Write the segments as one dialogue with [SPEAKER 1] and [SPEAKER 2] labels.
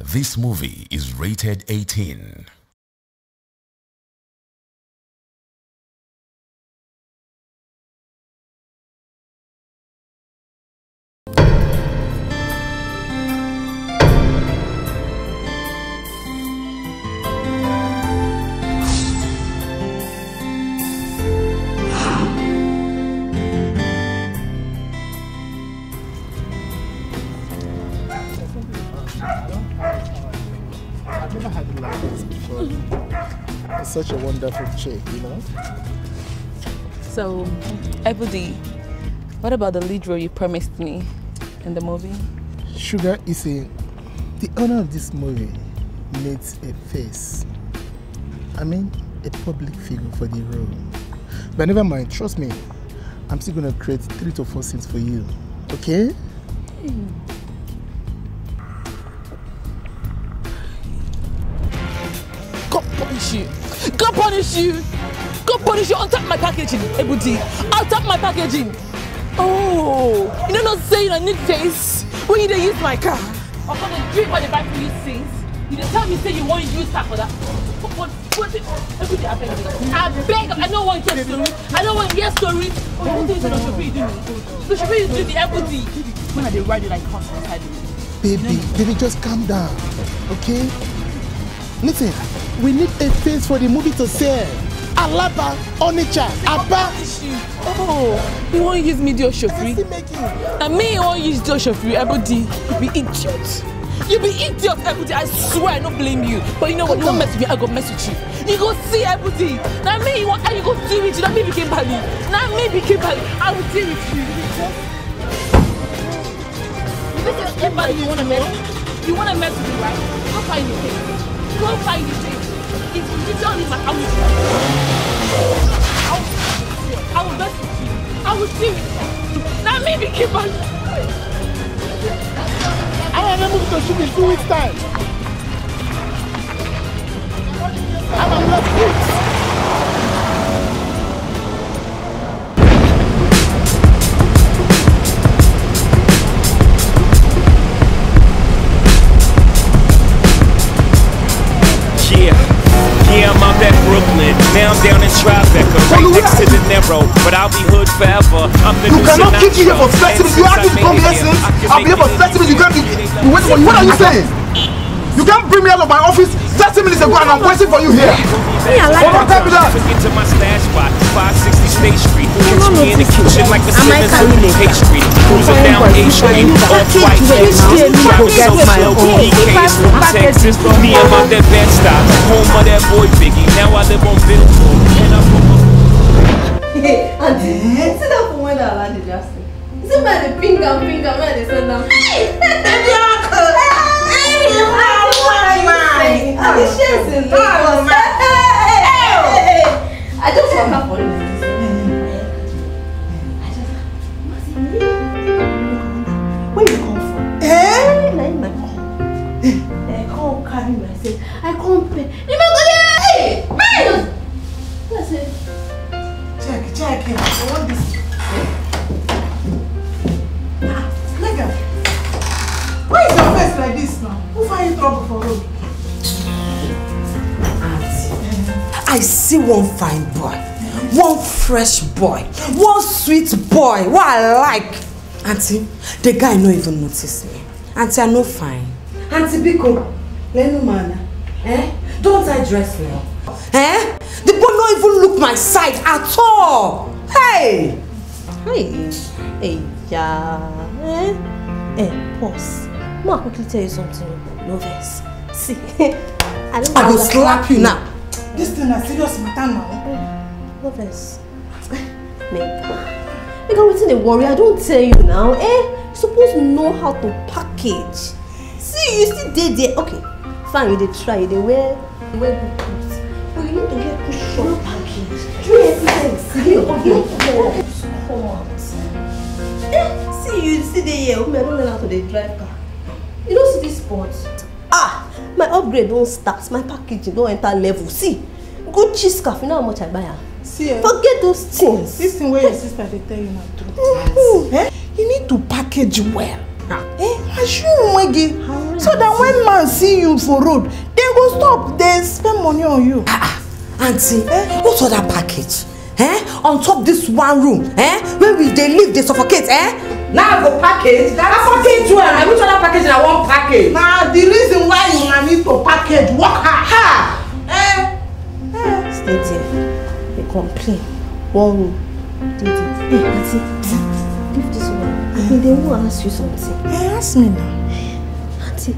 [SPEAKER 1] This movie is rated 18.
[SPEAKER 2] Such a wonderful chick, you know?
[SPEAKER 3] So, Ebudi, what about the lead role you promised me in the movie?
[SPEAKER 2] Sugar, you see, the owner of this movie needs a face. I mean, a public figure for the role. But never mind, trust me, I'm still gonna create 3 to 4 scenes for you, okay?
[SPEAKER 3] God punish you! God punish you! God punish you! Untap my packaging, Ebudi! Untap my packaging! Oh! You know not saying I need face when you don't use my car. I'm gonna drink when they buy for you since. You didn't tell me say you want to use that for that. What is Ebudi, I beg you. I beg, I don't want to hear story. I don't want to hear story. Oh, you want to say no should do me? No should do the Ebudi. When are they riding like horse inside me?
[SPEAKER 2] Baby, just calm down, okay? Listen, we need a face for the movie to sell. Alaba, Onicha, Abba.
[SPEAKER 3] Oh, you won't use me to chauffeur. And me, you won't use to chauffeur, Ebudi. You be idiot. You be idiot, Ebudi. I swear, I don't blame you. But you know what? You won't mess with me, I go mess with you. You go see Ebudi. Now me, you want, and you go deal with you. Now me became Bali. Now me became Bali. I will deal with you. Everybody, you wanna mess? You wanna mess with me, right? Go find the thing. Go find the thing. If you don't leave my house, I will mess with you. I will deal with you. Now me became Bali.
[SPEAKER 2] I am moving to shoot in 2 weeks' time. I'm not good.
[SPEAKER 4] Yeah, I'm out at Brooklyn. Now I'm down in Tribeca, right next to the Narrow. But I'll be hood forever. I'm the new
[SPEAKER 5] cannot keep me here for festivals. You asked me to come here since. I'll be here for festivals. You can't be. What are you saying? You can't bring me out of my office 30 minutes ago and I'm waiting for you here. What time is that?
[SPEAKER 4] Get to my stash spot, 560 State Street. Catch me in the kitchen like a Simmons with K Street. Cruising down A Street, off-white Texas. Driving so slow, PKs from Texas. Me, I'm out that Bed-Stuy, home of that boy Biggie. Now I live on Billboard. And I'm
[SPEAKER 6] Hey, auntie, sit down for when I land the justice. See me the pink and man they send down. Hey, baby uncle. Hey, the shares in Lagos. Hey, I just want her for you. Where you come from? I can't carry myself. I can't pay. You know, hey, man. That's it. Check. I want this. Nigga, why is your face like this now? Who find you trouble for road?
[SPEAKER 7] I see one fine boy, one fresh boy, one sweet boy, what I like. Auntie, the guy no even notice me. Auntie, I no fine. Auntie Biko, Lenu Mana, don't I dress well? The boy no even look my side at all. Hey,
[SPEAKER 6] Pause. I'll quickly tell you something. No verse. See, I
[SPEAKER 7] go slap you now.
[SPEAKER 5] This thing is serious matter now.
[SPEAKER 6] No verse. Because what's in the worry? I don't tell you now. You're supposed to know how to package. See, you still did there. Okay, fine. You did try. They wear good clothes. But you need to get cushion package. Do everything. Come out. See, you sit there here. I don't learn how to drive car. You don't see this sport. My upgrade don't start. My packaging don't enter level. See, Gucci scarf. You know how much I buy her?
[SPEAKER 5] See,
[SPEAKER 6] forget those things.
[SPEAKER 5] This thing where your sister they tell you not true. You need to package well.
[SPEAKER 6] I should
[SPEAKER 8] So that when man see you for road, they go stop, they spend money on you.
[SPEAKER 7] Auntie, what other package? On top this one room, where they live, they suffocate, Now I go package. I package one. I which other package I want package?
[SPEAKER 8] Now the reason why you need to package work hard.
[SPEAKER 6] Stay there. They complain. One room. Hey, auntie, leave this one. I mean, they will ask you something.
[SPEAKER 8] Ask me now.
[SPEAKER 6] Auntie.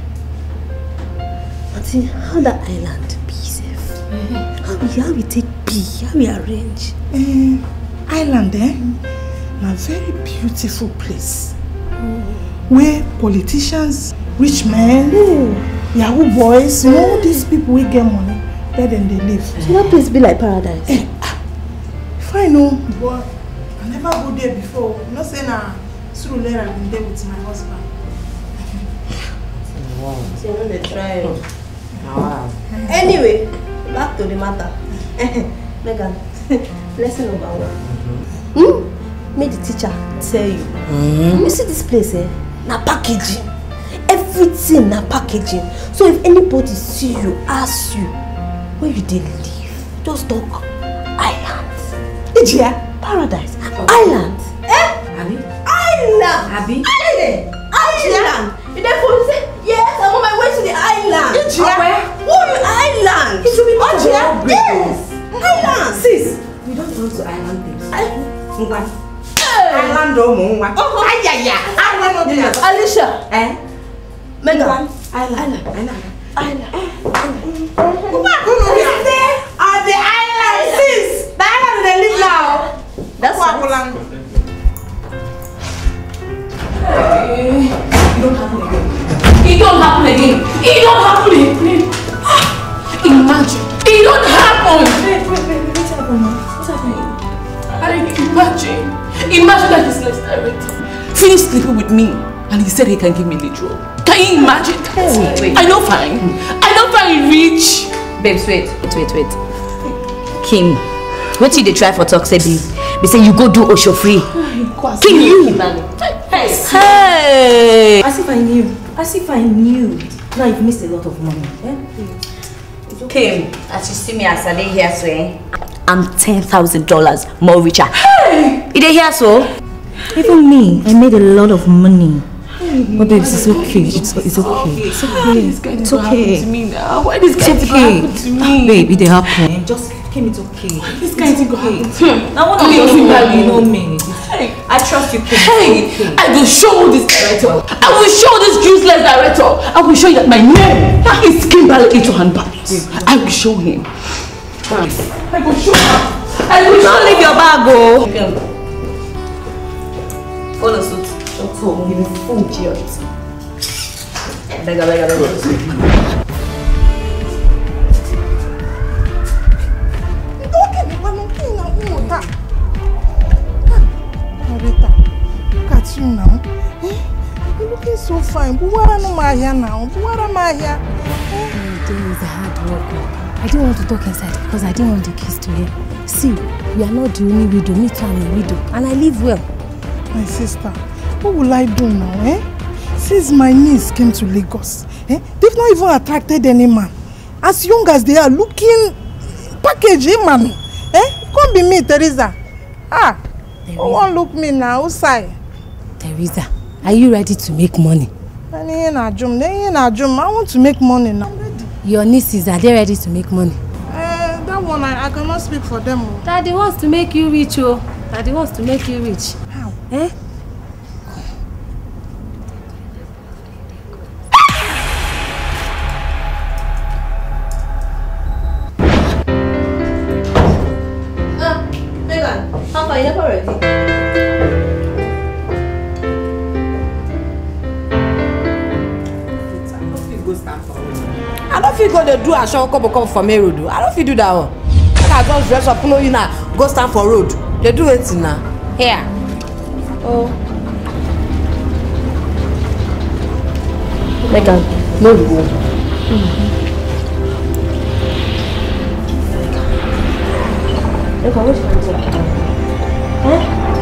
[SPEAKER 6] Auntie, how that island be safe? How we take be? How we arrange?
[SPEAKER 8] Island, a very beautiful place. Where politicians, rich men, Yahoo boys, you know, these people will get money, there then they live.
[SPEAKER 6] So that place be like paradise?
[SPEAKER 8] If I know, but I never go there before. I'm not saying Surulere I've been there with my husband.
[SPEAKER 6] Wow. So you know they try. Wow. Anyway, back to the matter. Megan, lesson number 1. Make the teacher tell you. You see this place, na packaging. Everything na packaging. So if anybody see you, ask you, where you dey live, just talk island. Ijia, paradise. Island.
[SPEAKER 7] Abi?
[SPEAKER 6] Island.
[SPEAKER 7] Abi?
[SPEAKER 6] Island. You therefore say, yes, I'm on my way to the island.
[SPEAKER 7] Ijia?
[SPEAKER 6] What island?
[SPEAKER 7] It should be Ijia?
[SPEAKER 6] Yes. Island.
[SPEAKER 7] Sis, we don't go to island things. Island Mungwa.
[SPEAKER 6] Alicia. Megan.
[SPEAKER 7] Island.
[SPEAKER 8] On the island, sis. The island they live now.
[SPEAKER 6] That's
[SPEAKER 8] what
[SPEAKER 3] It don't happen again. It don't happen again. Imagine. It don't happen.
[SPEAKER 6] What's happening?
[SPEAKER 3] Imagine that this next director finished sleeping with me and he said he can give me the job. Can you imagine that?
[SPEAKER 9] Wait.
[SPEAKER 3] I know fine rich.
[SPEAKER 9] Babes, wait. Kim, what did they try for talk, say be say you go do Osho free. Kim, you. Hey. As if I knew. Now you've missed a lot of money. Kim, as you see me as I lay here, so I'm $10,000 more richer. Hey! You hear so? Even me, I made a lot of money. But babes, it's okay. It's okay. It's okay.
[SPEAKER 3] To me now. Why this guy happen to me?
[SPEAKER 9] Babe, it happen. Just Kim, it's okay.
[SPEAKER 3] This guy is okay.
[SPEAKER 9] Now what do you know me? I trust you, Kim.
[SPEAKER 3] Hey, I will show this director. I will show this useless director. I will show you that my name is Kimberly Itohan-Babs. I will show him. I will show him.
[SPEAKER 9] Don't leave your bag, go. Follow suit. Shut up. Give me full idiot. Bega.
[SPEAKER 8] Look at you now. You're looking so fine. But what am I here now? What am I here?
[SPEAKER 10] Doing is a hard work. I didn't want to talk inside because I didn't want the kids to hear. See, we are not the only widow. Me too, I'm a widow. And I live well.
[SPEAKER 8] My sister, what will I do now, Since my niece came to Lagos, they've not even attracted any man. As young as they are, looking packaging man. Can't be me, Teresa. Who won't look me now? Who's I?
[SPEAKER 10] Teresa, are you ready to make money?
[SPEAKER 8] I want to make money now.
[SPEAKER 10] Your nieces, are they ready to make money?
[SPEAKER 8] That one, I cannot speak for them.
[SPEAKER 10] Daddy wants to make you rich, oh. Daddy wants to make you rich.
[SPEAKER 8] How?
[SPEAKER 6] Megan, how far? You never ready?
[SPEAKER 7] I don't feel go to do a show come for me road. I don't feel do that one. I just dress up, you now, go stand for road. They do it now. Here. Oh.
[SPEAKER 6] Megan, no go. Megan, what you want to do?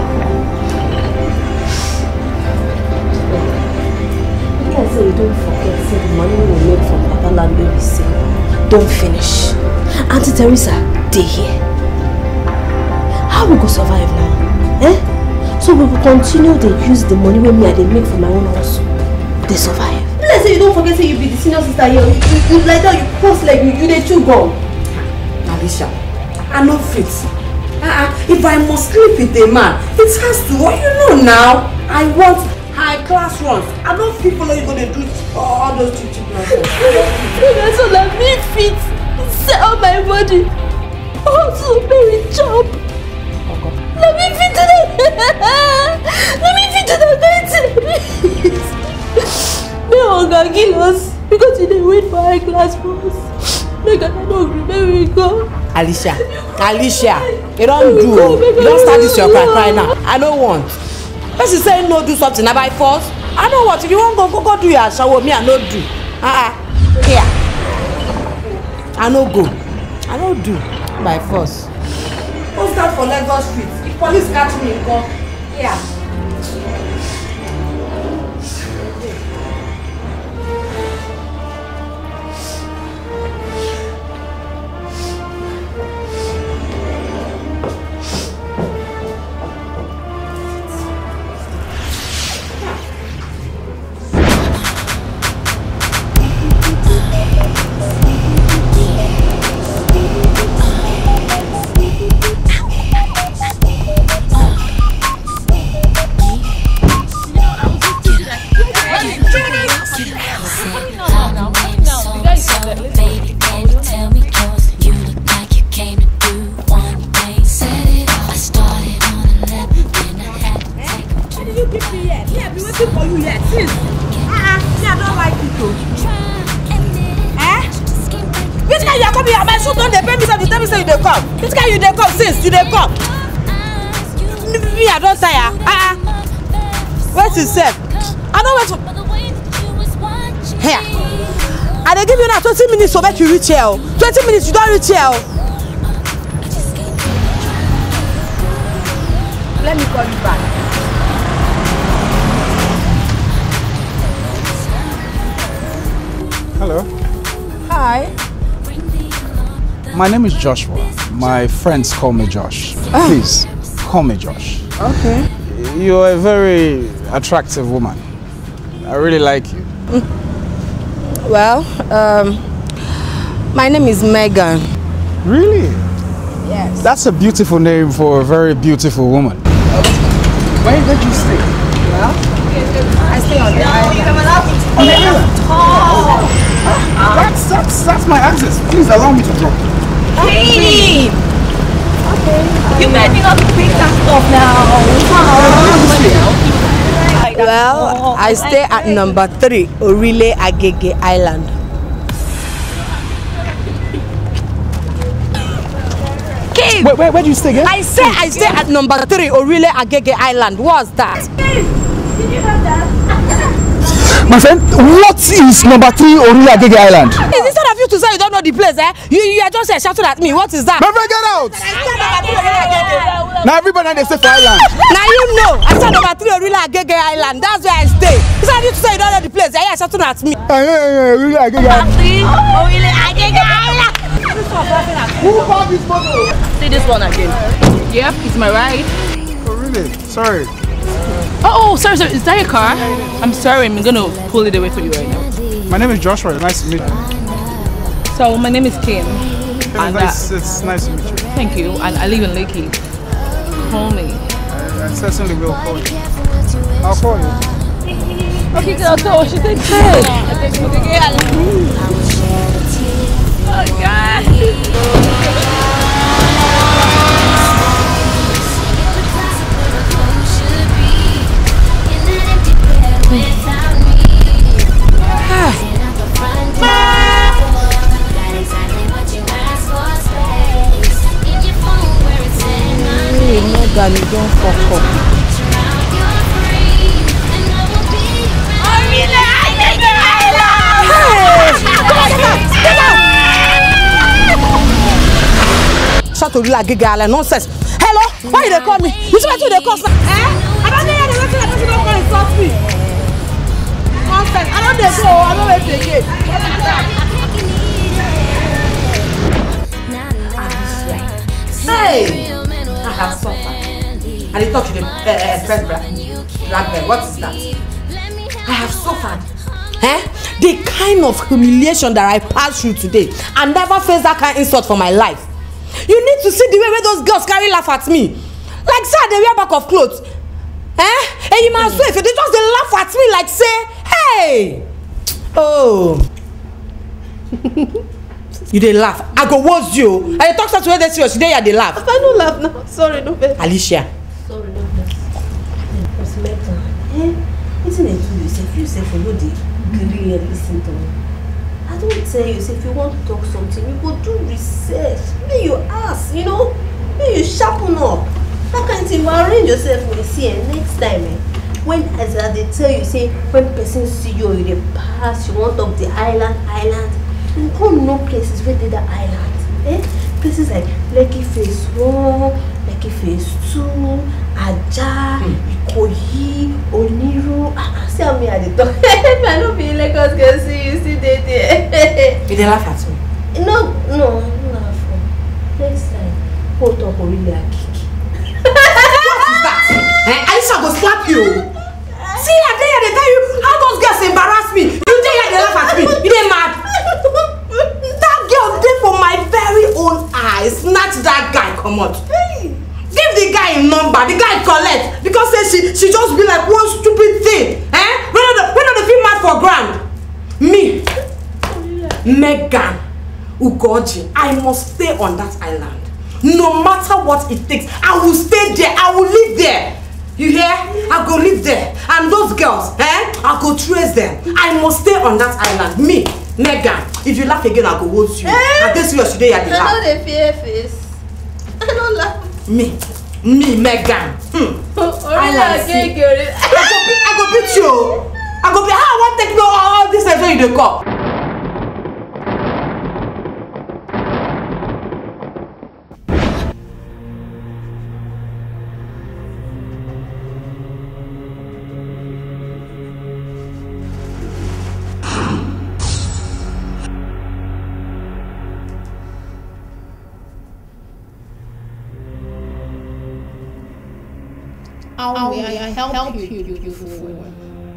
[SPEAKER 6] You can say you don't forget. say the money we make from Papa Land we sell don't finish. Auntie Teresa, they here. How we go survive now? Eh? So we will continue to use the money we make for my own house. They survive. Let's say you don't forget say you be the senior sister here. You like that, you post like you they chew gum.
[SPEAKER 7] Alicia, I know fit. If I must sleep with a man, it has to. What you know now? I want high class ones. I don't feel like you're gonna do all those cheap nonsense.
[SPEAKER 3] So let me fit, sell my body, also pay a job. Let me fit to that. Let me fit to that. No, God, kill us because you didn't wait for high class ones. Make I don't agree. There we go.
[SPEAKER 7] Alicia, you don't do. You don't start this your cry now. I don't want. Person say no do something, now by force. I don't want. If you want go do your shower, me I no do. Here. I no go. I don't do by force. Don't start for Lagos Street. If police catch me, go. Here. So make you reach here. 20 minutes, you don't reach here. Let me call you back.
[SPEAKER 11] Hello.
[SPEAKER 7] Hi.
[SPEAKER 11] My name is Joshua. My friends call me Josh. Please, call me Josh.
[SPEAKER 7] Okay.
[SPEAKER 11] You're a very attractive woman. I really like you.
[SPEAKER 7] Well, my name is Megan.
[SPEAKER 11] Really?
[SPEAKER 7] Yes.
[SPEAKER 11] That's a beautiful name for a very beautiful woman. Where did you stay?
[SPEAKER 7] Well, I stay on the island.
[SPEAKER 11] On the island? That's my access. Please allow me to drop.
[SPEAKER 3] Hey! Okay. You made me not pick that stuff now.
[SPEAKER 7] Well, I stay at number 3, Orile Agege Island.
[SPEAKER 11] Where do you stay again?
[SPEAKER 7] I stay at number 3, Orile Agege Island. What's that?
[SPEAKER 3] Did you have that?
[SPEAKER 11] My friend, what is number 3 Orile Agege Island?
[SPEAKER 7] Is instead of you to say you don't know the place, eh? You are just shouting at me. What is that?
[SPEAKER 11] My friend, get out! Now everybody they say for island.
[SPEAKER 7] Now you know. I said number 3 Orile Agege Island. That's where I stay. Instead of you to say you don't know the place, eh? You are shouting at me.
[SPEAKER 11] Orile Agege Island.
[SPEAKER 3] Orile Agege Island.
[SPEAKER 5] Who bought this photo?
[SPEAKER 3] See this one again. Yep, it's my ride.
[SPEAKER 11] Oh really? Sorry.
[SPEAKER 3] Oh, sorry. Is that your car? I'm sorry. I'm gonna pull it away for you right now.
[SPEAKER 11] My name is Joshua. Nice to meet you.
[SPEAKER 3] So my name is Kim.
[SPEAKER 11] It's nice to meet you.
[SPEAKER 3] Thank you. And I live in Lakey. Call me.
[SPEAKER 11] I certainly will call you. I'll call you.
[SPEAKER 3] Okay, so she takes care. Oh God.
[SPEAKER 7] Megan, you don't fuck up. Shut up, like a girl, nonsense. Hello? Why they call me? You see what they call me? I don't know the way to insult me. Nonsense. I don't know. I don't know where to get. Blackbird, what is that? I have suffered. The kind of humiliation that I passed through today, I never faced that kind of insult for my life. You need to see the way those girls carry laugh at me. Like say they wear back of clothes. And you must say if they just they laugh at me like say, hey! Oh. You they laugh. I go watch you. And you talk such way they serious. Today you they laugh.
[SPEAKER 6] I don't laugh now. Sorry, no babe.
[SPEAKER 7] Alicia.
[SPEAKER 6] Sorry, no babe. Isn't it true? You say for you really listen to me. I don't tell you, say if you want to talk something, you go do research. May you ask, you know? May you sharpen up. That kind of thing, you arrange yourself when you see it next time. When as they tell you, say when person see you in the past, you want up the island, you come no places where they the island. Places like Lekki Phase 1, Lekki Phase 2, Aja, Ikoyi, Oniru. See how me at the talk. If I don't be Lagos girl, see you see they there.
[SPEAKER 7] You dey laugh at me?
[SPEAKER 6] No, I'm not laughing. Next time, hold up or really a kick.
[SPEAKER 7] What is that? Aisha go slap you. See, I they tell you how those girls embarrass me. You dey here they laugh at me. You dey mad? That girl did for my very own eyes. Snatch that guy, come on. Give the guy a number. The guy collect because say she just be like one stupid thing. When the feel mad for grand. Me, Megan Ugoji, I must stay on that island. No matter what it takes, I will stay there. I will live there. You hear? I go live there. And those girls, I go trace them. I must stay on that island. Me, Megan, if you laugh again, I go hold you. I guess you today at the laugh.
[SPEAKER 6] I know the fear face. I don't laugh.
[SPEAKER 7] Me, Megan.
[SPEAKER 6] I
[SPEAKER 7] go beat you. I go be how I want to take all this and you the call.
[SPEAKER 3] How may I help you, beautiful woman?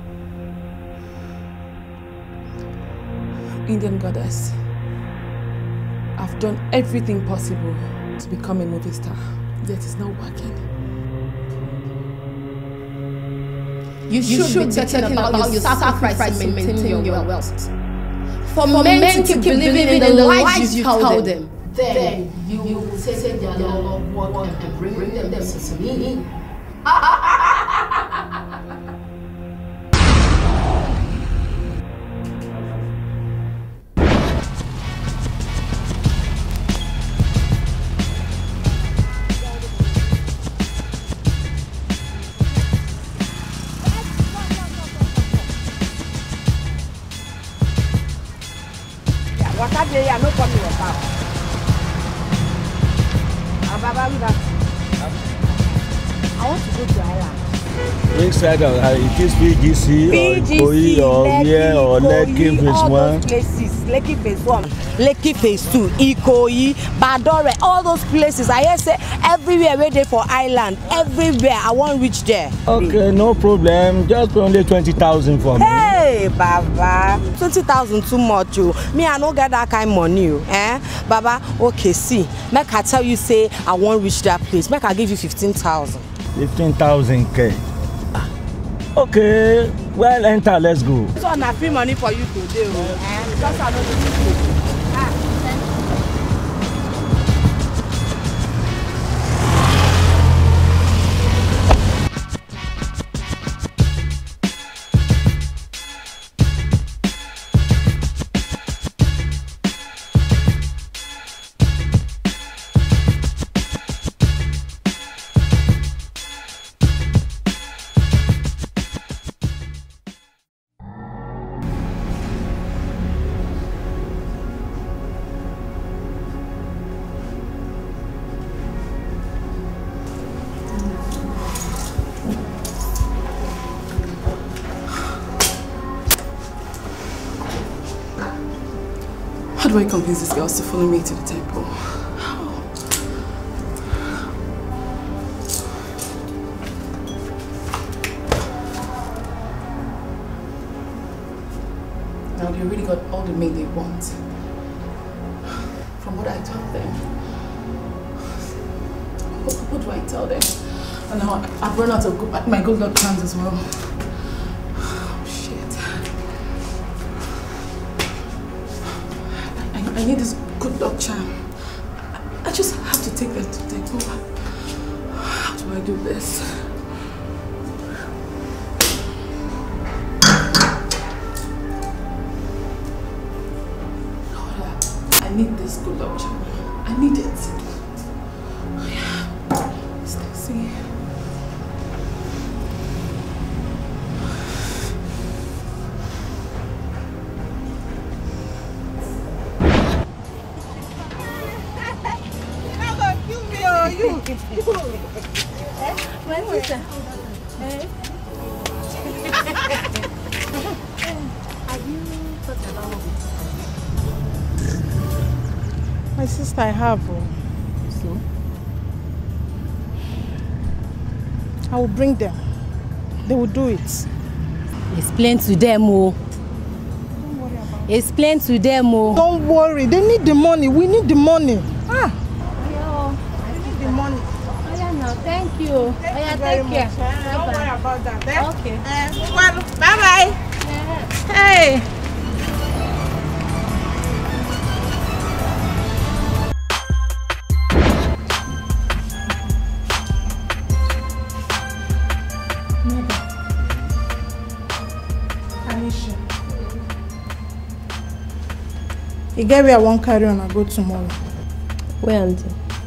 [SPEAKER 3] Indian goddess, I've done everything possible to become a movie star, yet it's not working. You should be talking about your sacrifice to maintain your wealth. For men to keep believing in the lies you tell them, then you will take their love work and bring them to me.
[SPEAKER 7] No problem with that. I want to go to Ireland.
[SPEAKER 12] Which side of it is PGC or Ikoyi or here or Lekki Phase 1?
[SPEAKER 7] Places, Lekki Phase 1, Lekki Phase 2, Ikoyi, Badore, all those places. I hear say everywhere where they for island, everywhere I want reach there.
[SPEAKER 12] Okay, no problem. Just only 20,000 for me.
[SPEAKER 7] Hey, Baba, 20,000 too much, you. Me, I don't get that kind of money, Baba, okay, see, make I tell you say I won't reach that place. Make I give you 15,000.
[SPEAKER 12] 15,000 Okay, well, enter, let's go.
[SPEAKER 7] This one is free money for you today, because I know the
[SPEAKER 3] How do I convince these girls to follow me to the temple? How? Now they already got all the maid they want. From what I told them. What do I tell them? And now I've run out of my good luck plans as well. Oh, shit. I need this good luck charm. I just have to take that to the go. How do I do this? I need this good luck charm. I need it. Stacy.
[SPEAKER 10] My sister. Have you thought about it?
[SPEAKER 8] My sister, I have.
[SPEAKER 10] So?
[SPEAKER 8] I will bring them. They will do it.
[SPEAKER 10] Explain to them, oh. Explain to them, oh.
[SPEAKER 8] Don't worry. They need the money. We need the money. Ah.
[SPEAKER 10] Yo,
[SPEAKER 8] I need the money.
[SPEAKER 10] Oh, yeah, no, thank you.
[SPEAKER 8] Thank you
[SPEAKER 10] take
[SPEAKER 8] very
[SPEAKER 10] care.
[SPEAKER 8] much. Don't worry about that.
[SPEAKER 10] Okay.
[SPEAKER 8] Well, bye-bye.
[SPEAKER 10] Yeah.
[SPEAKER 8] Hey. You get where I won't carry on and go tomorrow.
[SPEAKER 6] Where, auntie?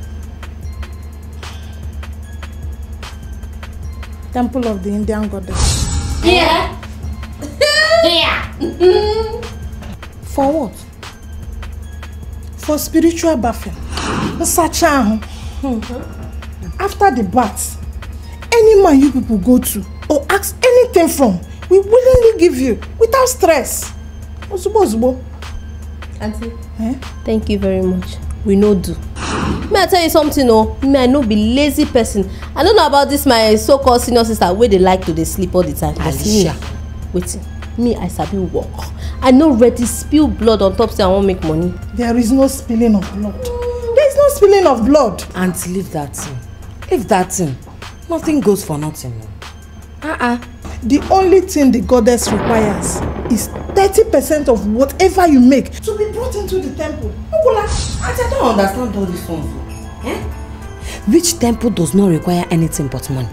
[SPEAKER 8] Temple of the Indian goddess.
[SPEAKER 6] Yeah. Yeah.
[SPEAKER 8] For what? For spiritual bathing. After the bath, any man you people go to or ask anything from, we willingly give you without stress.
[SPEAKER 6] Auntie, thank you very much. We know do. May I tell you something, oh? May I no be lazy person. I don't know about this my so-called senior sister where they like to sleep all the time.
[SPEAKER 7] Alicia.
[SPEAKER 6] Wait, me I sabi walk. I no ready spill blood on top say I won't make money.
[SPEAKER 8] There is no spilling of blood. There is no spilling of blood.
[SPEAKER 7] Auntie, leave that thing. Leave that thing. Nothing goes for nothing.
[SPEAKER 8] The only thing the goddess requires is 30% of whatever you make to be brought into the temple.
[SPEAKER 7] Auntie, I don't understand all these ones. Eh? Which temple does not require anything but money?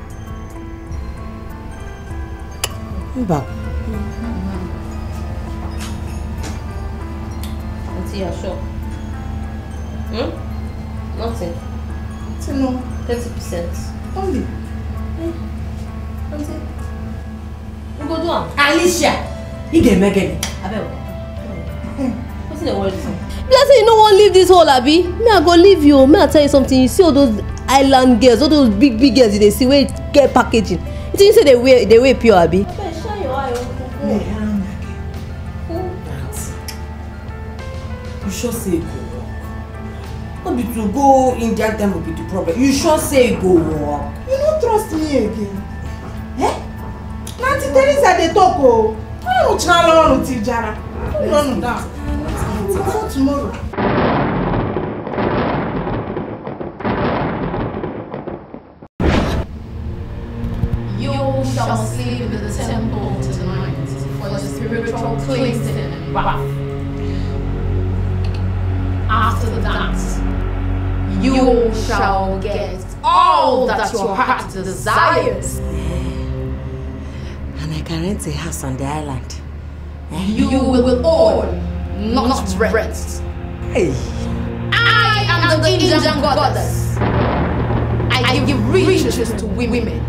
[SPEAKER 6] Auntie, you're sure? Nothing.
[SPEAKER 8] No.
[SPEAKER 6] 30%.
[SPEAKER 8] Only.
[SPEAKER 6] Auntie. You go do am.
[SPEAKER 7] Alicia! You get Megan.
[SPEAKER 6] What's the word? Blessing, you no wan leave this hole, abi? Me I go leave you. Me I tell you something. You see all those island girls, all those big girls you dey see wey get packaging. You think say they wear pure, abi? Shine your eye.
[SPEAKER 7] You sure say it go work? No be to go Indian temple be the problem. You sure say it go work?
[SPEAKER 8] You don't trust me again. Eh? Auntie Teresa dey talk oh. I don't channel on Tijara. Run down. For tomorrow.
[SPEAKER 3] You shall sleep in the temple tonight for the spiritual cleansing and bath. After that, you shall get all that your heart desires.
[SPEAKER 7] And I can rent a house on the island.
[SPEAKER 3] You will own, not rent.
[SPEAKER 7] Hey.
[SPEAKER 3] I am the Indian goddess. I give riches to women.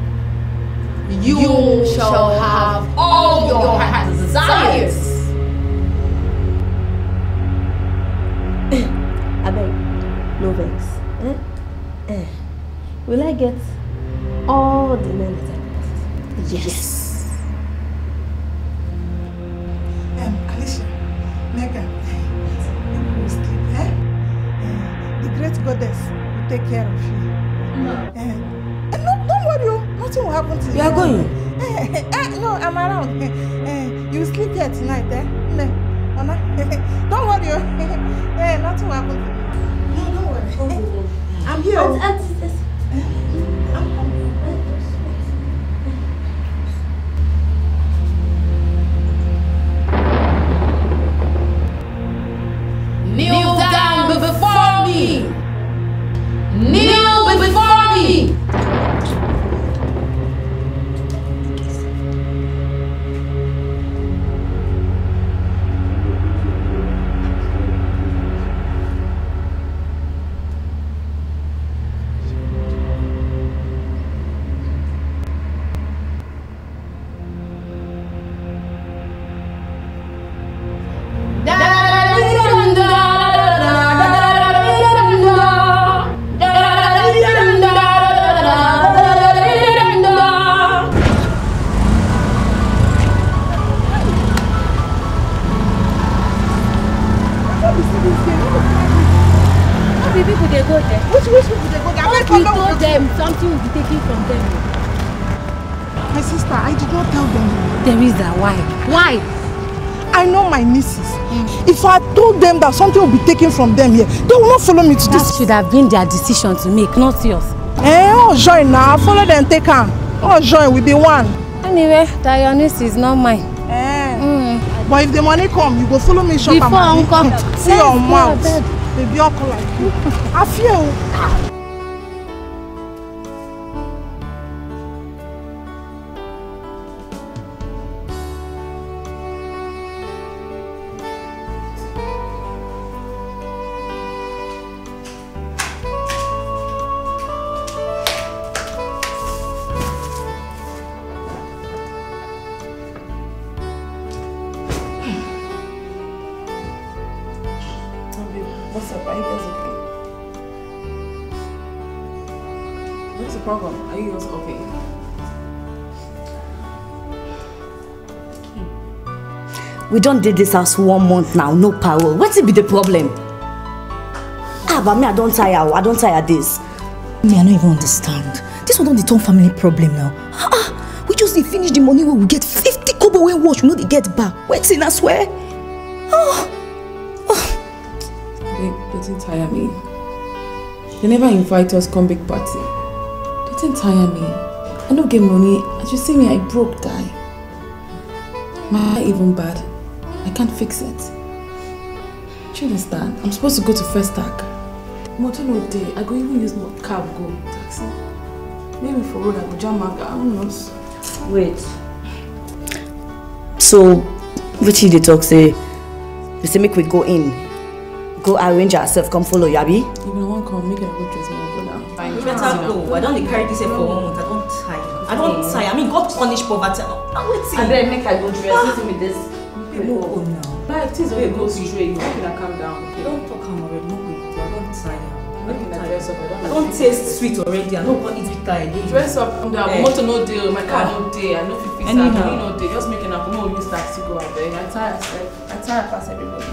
[SPEAKER 3] You shall have all your heart desires.
[SPEAKER 6] Abeg, no vex. Will I get all the men that I want? Yes.
[SPEAKER 8] Alicia, Megan, you sleep, the great goddess will take care of you. No, don't worry, nothing will happen to you.
[SPEAKER 7] You are going?
[SPEAKER 8] No, I'm around. You sleep here here tonight, eh? Don't worry. Hey, nothing will happen. No, don't worry. I'm here.
[SPEAKER 3] Kneel down before me. Kneel before me.
[SPEAKER 10] Something will be taken from them.
[SPEAKER 8] My sister, I did not tell them.
[SPEAKER 10] Teresa, why? Why?
[SPEAKER 8] I know my nieces. If I told them that something will be taken from them here, they will not follow me to this.
[SPEAKER 10] That should have been their decision to make, not yours.
[SPEAKER 8] Oh, join now. Follow them, take her. Oh, join, we be one.
[SPEAKER 10] Anyway, that your niece is not mine.
[SPEAKER 8] But if the money come, you go follow me shop.
[SPEAKER 10] Before I come,
[SPEAKER 8] see your mouth. Baby, I'll call like you. I feel.
[SPEAKER 3] What's up? Are you guys okay? What's the problem? Are you guys okay?
[SPEAKER 9] We don't did this house 1 month now, no power. What's it be the problem? But me, I don't tire this.
[SPEAKER 6] Me, I don't even understand. This one don't turn family problem now. We just finish the money where we get 50 kobo when watch, we know they get back. Wait till I swear.
[SPEAKER 3] They didn't tire me. They never invite us come big party. They didn't tire me. I don't get money. As you see me, I broke die. My eye even bad. I can't fix it. Do you understand? I'm supposed to go to First Tag. Motor no day. I go even use my cab go taxi. Maybe for road I go jam my car. Who knows?
[SPEAKER 9] Wait. So, what they talk say? They say make we go in. Go arrange ourselves, come follow Yabi.
[SPEAKER 3] Even I want to come, make it a good dress, go now.
[SPEAKER 9] Fine, you better go. I don't carry this for 1 month. I don't tire. I mean, God punish poverty. I better make I go dress. Listen me this.
[SPEAKER 3] No, no. But it is when you go straight. You can calm down. Okay?
[SPEAKER 9] Don't talk already. No way. I don't tire.
[SPEAKER 3] I dress up.
[SPEAKER 9] I don't taste sweet already. I don't want to eat with again.
[SPEAKER 3] Dress up. I'm down. Motor no deal. My car no deal. I know if you fix that. I no deal. Just making up. No use taxi go out there. I tire past everybody.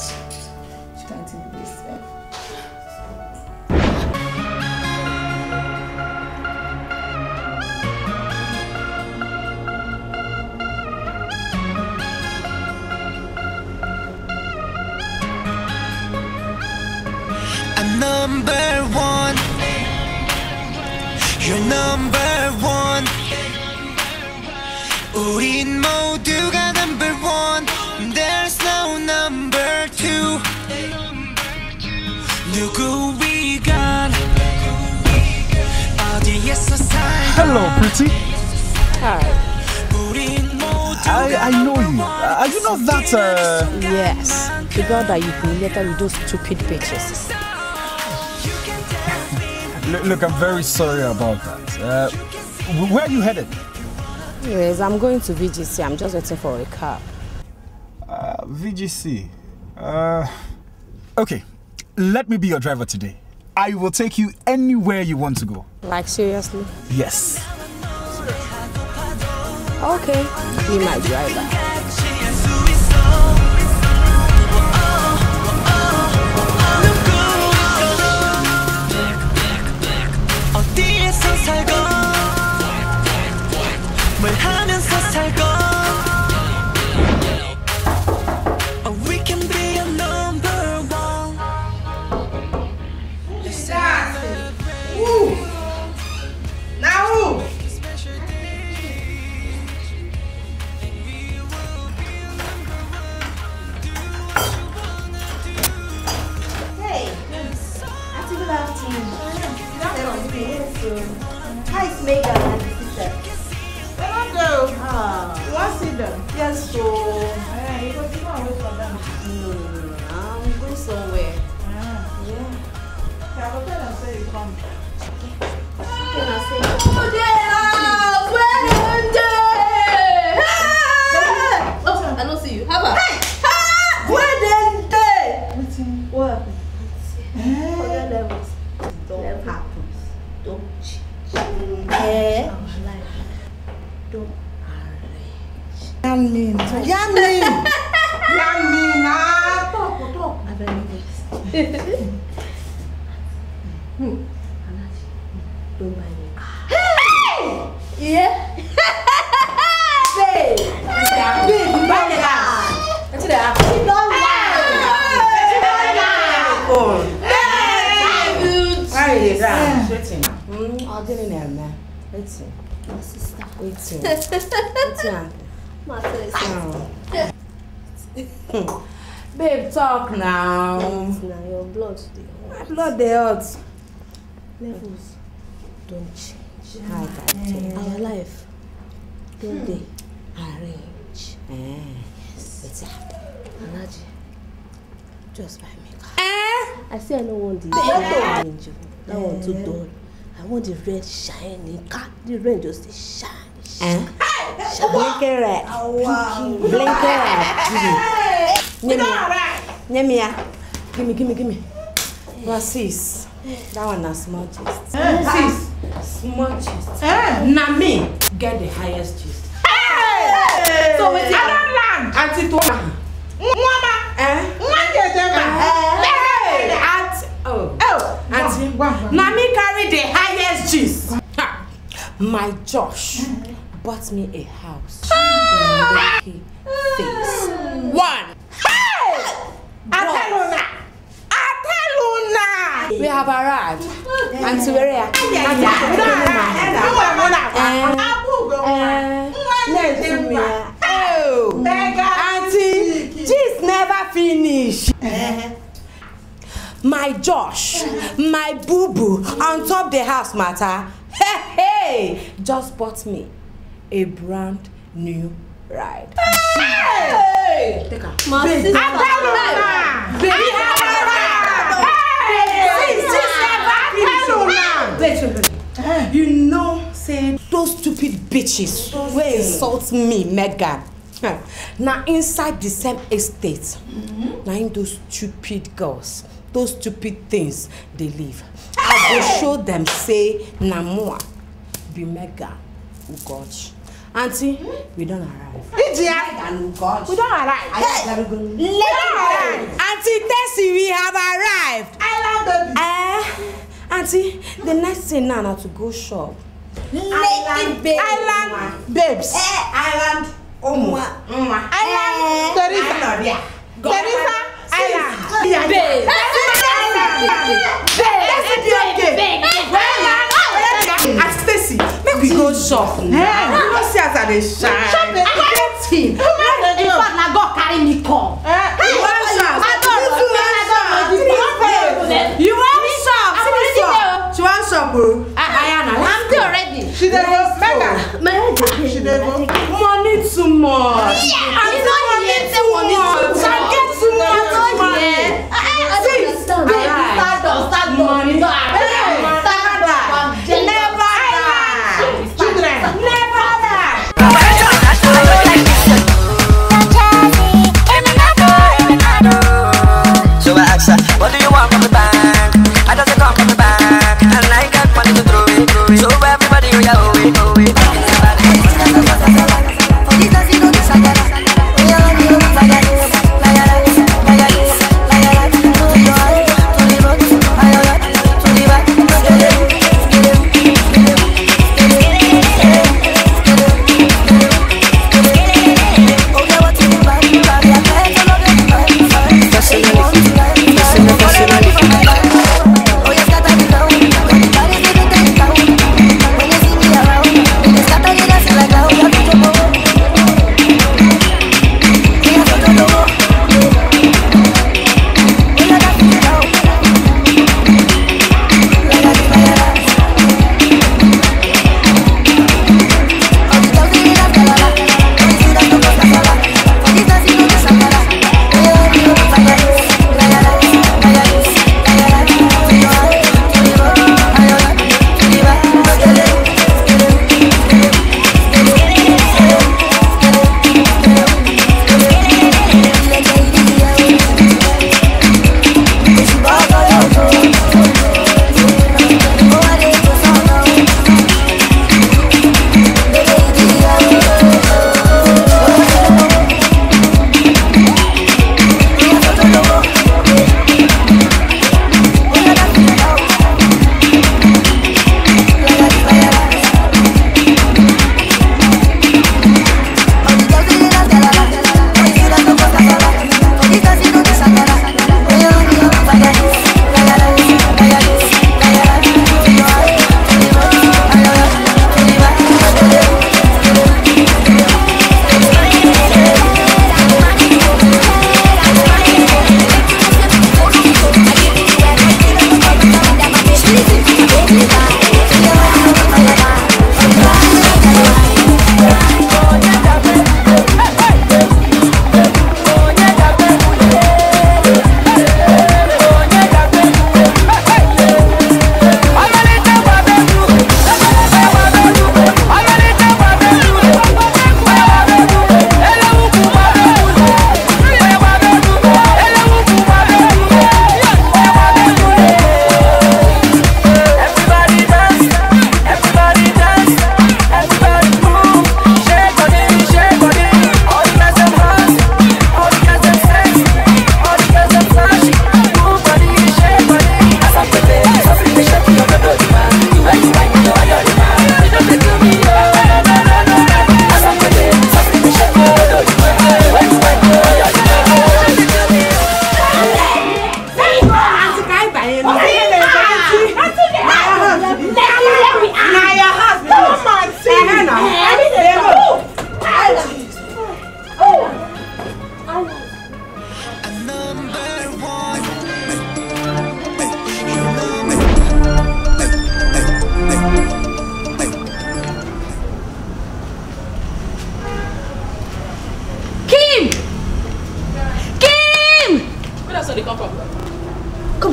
[SPEAKER 13] Number one, you're number one. 우린 모두가 number one. There's no number two. 누구 위간 어디에서 살고.
[SPEAKER 11] Hello, pretty.
[SPEAKER 10] Hi.
[SPEAKER 11] I know you. Are you not that
[SPEAKER 10] Yes, the girl that you humiliated with those stupid bitches.
[SPEAKER 11] Look, I'm very sorry about that. Where are you headed?
[SPEAKER 10] Anyways, I'm going to VGC. I'm just waiting for a car.
[SPEAKER 11] VGC. Okay, let me be your driver today. I will take you anywhere you want to go.
[SPEAKER 10] Like, seriously?
[SPEAKER 11] Yes.
[SPEAKER 10] Okay, be my driver.
[SPEAKER 13] 어디에서 살고 뭘 하면서 살고
[SPEAKER 6] Hi, it's Megan and the sister.
[SPEAKER 8] Hello. You want to see them?
[SPEAKER 6] Yes, so.
[SPEAKER 8] You go to away from them.
[SPEAKER 6] No. I'm going somewhere.
[SPEAKER 8] Yeah. I will tell them say you come.
[SPEAKER 6] Can I say? Oh, I don't see you. How about? What? Forget levels. Don't happen. Don't change. Don't arrange.
[SPEAKER 8] Yamin. Talk.
[SPEAKER 6] I believe this. Don't buy me. Yeah. Babe. Buy the house. What's that? Don't lie.
[SPEAKER 7] Why are you down? Waiting. I'll get in there, man. Waiting.
[SPEAKER 6] My sister.
[SPEAKER 7] Waiting.
[SPEAKER 6] My sister.
[SPEAKER 7] Babe, talk now.
[SPEAKER 6] Now your blood.
[SPEAKER 7] My blood, they hot.
[SPEAKER 6] Levels don't change.
[SPEAKER 7] Our
[SPEAKER 6] life don't they arrange. Yes. It's Alaji. Just buy me car. I say I don't want the orange. That one too dull. I want the red shiny car. The red just shine.
[SPEAKER 7] Blinking red.
[SPEAKER 6] Oh wow.
[SPEAKER 7] Blinking red. Gimme. What's this? That one is small gist.
[SPEAKER 8] Sis.
[SPEAKER 7] Small gist. Now me get the highest gist.
[SPEAKER 8] So wait, I don't land.
[SPEAKER 7] Auntie Toma.
[SPEAKER 8] Mama.
[SPEAKER 7] Auntie. Now me carry the highest gist. My Josh bought me a house in Lekki Phase 1. We have arrived. Auntie Werea. Auntie, gist never finish. My Josh, my boo-boo on top the house matter. Hey, just bought me a brand new ride. Hey! Take her.
[SPEAKER 6] My sister.
[SPEAKER 7] Baby, you know, say those stupid bitches will insult me, Megan. Now inside the same estate, now in those stupid girls, those stupid things they live. I will show them say Namua be Megan Ugochi. Auntie, we don't arrive. We don't arrive. Auntie Tessie, we have arrived. Auntie, the next thing now to go shop. Island babes. Island Teresa. Stacy, make we go shop. You don't see us at the shine. Get him. In fact, now God carry me come. You want shop? She wants shop. I'm still ready.
[SPEAKER 8] She dey go Mega. She dey go.
[SPEAKER 7] Money too much.
[SPEAKER 6] I don't need the money too much.
[SPEAKER 7] I get too much money. Money.
[SPEAKER 14] So I asked her, what do you want from the bank? I doesn't come from the bank, and I got money to throw it. So everybody, we are away.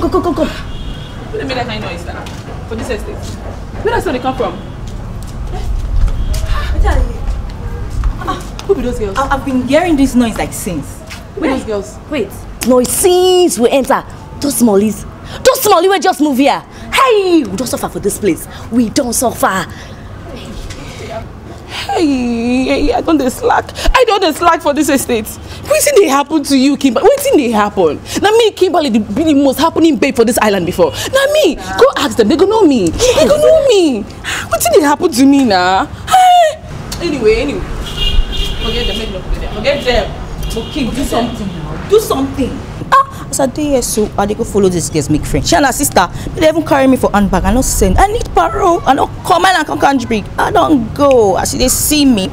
[SPEAKER 3] Come. Where made that kind of noise now? For this estate? Where does they come from? Who be those girls?
[SPEAKER 9] I've been hearing this noise like since.
[SPEAKER 3] Who be those girls?
[SPEAKER 9] Wait. Noise since we enter. Those smallies will just move here. Hey, we don't suffer for this place. We don't suffer.
[SPEAKER 3] Hey, I don't slack for this estate. What thing they happen to you, Kimberly? What thing they happen? Now me, Kimberly, be the most happening babe for this island before. Now me, go ask them. They go know me. They go know me. What thing they happen to me now? Hey. Anyway. Forget them. Make no forget them. Forget them. Okay, do something now. Do something.
[SPEAKER 9] As I do here, so I go follow this girl's make friend. She and her sister, they even carry me for handbag. I not send. I need parole. I not come and come country break. I don't go. As they see me.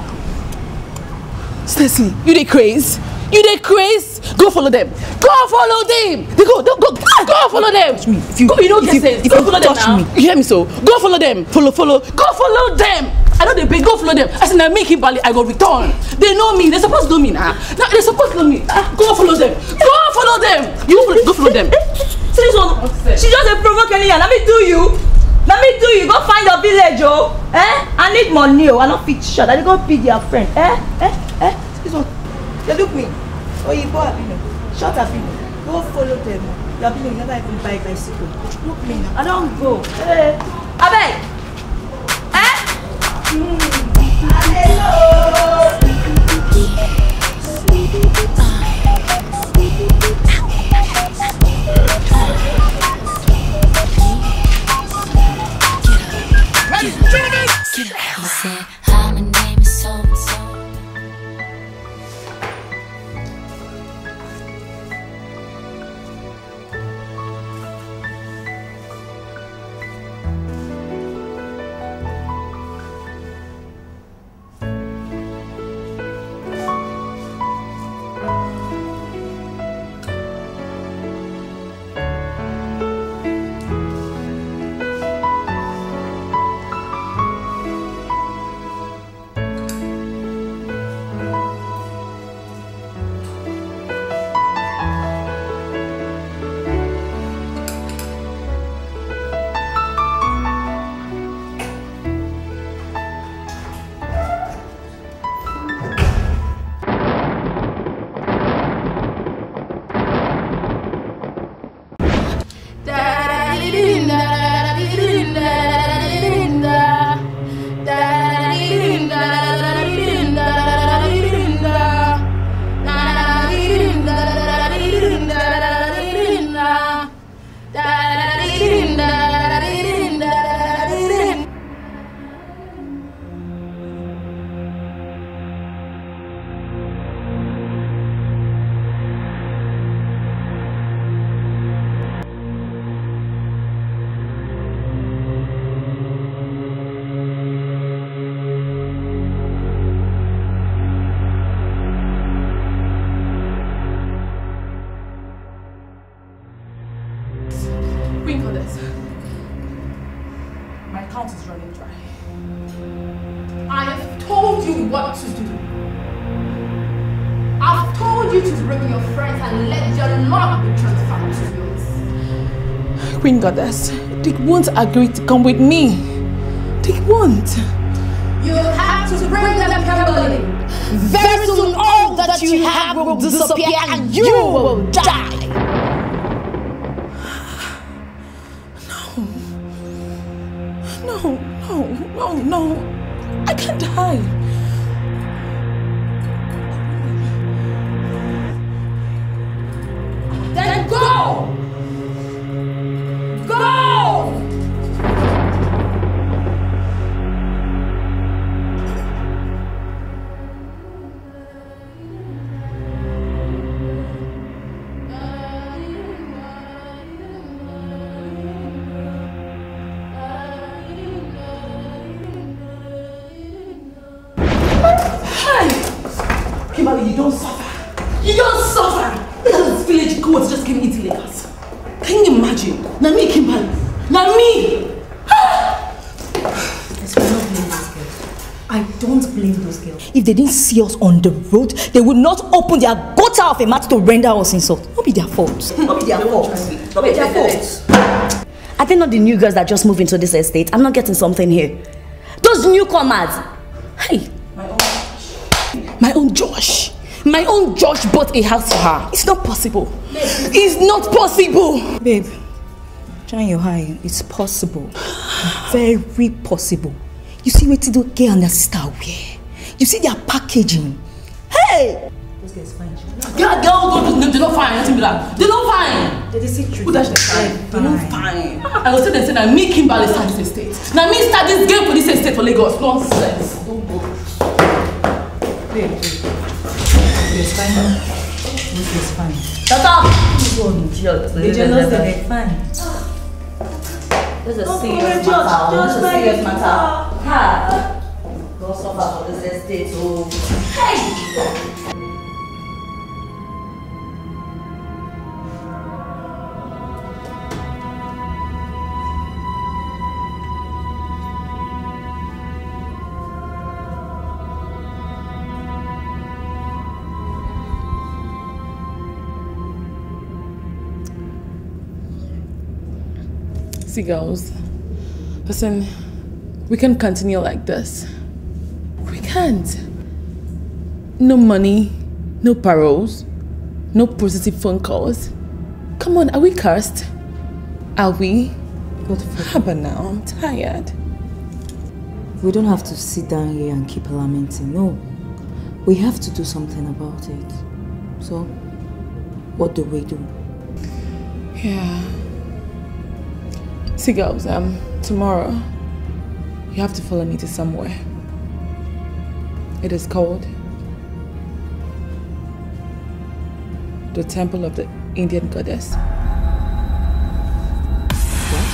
[SPEAKER 3] Stacy, you dey craze? Go follow them. Go follow them. They go follow them.
[SPEAKER 9] Touch me.
[SPEAKER 3] You don't get sense. Go follow them now. You hear me so? Go follow them. Follow. Go follow them. I know they pay. Go follow them. I said, now make him Bali. I go return. They know me. They're supposed to know me now. Now they're supposed to know me. Go follow them. You go follow them.
[SPEAKER 9] See this one? She just a provoke anyhow. Let me do you. Go find your village, oh. I need money, oh. I not fit shot. I go feed your friend. This one. They look me. Oh, you go Abino. Shut up, Abino. Go follow them. Your Abino, you never even buy a bicycle. Look me now. I don't go. Abeg. Hello.
[SPEAKER 13] Ladies and gentlemen, hi, my name is so-and-so.
[SPEAKER 3] Queen Goddess, they won't agree to come with me. They won't.
[SPEAKER 15] You have to bring them, Kimberly. Very soon all that you have will disappear and you will die.
[SPEAKER 3] No. I can't die.
[SPEAKER 15] Then go! Go!
[SPEAKER 3] Kimberly, you don't suffer. You don't suffer. Look at this village goats just came eating us. Can you imagine? Now me, Kimberly. Now me.
[SPEAKER 7] Yes, we're not playing this game.
[SPEAKER 9] I don't blame those girls. If they didn't see us on the road, they would not open their gutter of a mouth to render us insult. Not be their fault. Not be their fault. Not be their fault. Are they not the new girls that just moved into this estate? I'm not getting something here. Those newcomers. Hey. My own Josh. My own Josh bought a house for her. It's not possible. It's not possible. Babe, shine your eye. It's possible. Very possible. You see what do girl and their sister wear. You see their packaging. Hey! Those girls fine.
[SPEAKER 3] Girls they're not fine. Nothing be like. They're not fine.
[SPEAKER 9] They see truth.
[SPEAKER 3] Who does they fine? They're not fine. I was saying that me Kimberly start this estate. Now me start this game for this estate for Lagos. Nonsense. Don't go.
[SPEAKER 9] Babe. It's fine. It's fine. Shut up! You're an idiot. They're fine. This is a serious matter. This is a serious matter. Ha! Go suffer for this estate. Oh. Hey!
[SPEAKER 3] See, girls, listen, we can't continue like this. We can't. No money, no paroles, no positive phone calls. Come on, are we cursed? Are we? But now I'm tired.
[SPEAKER 9] We don't have to sit down here and keep lamenting. No, we have to do something about it. So, what do we do?
[SPEAKER 3] Yeah. See, girls, tomorrow you have to follow me to somewhere. It is called the Temple of the Indian Goddess.
[SPEAKER 9] What?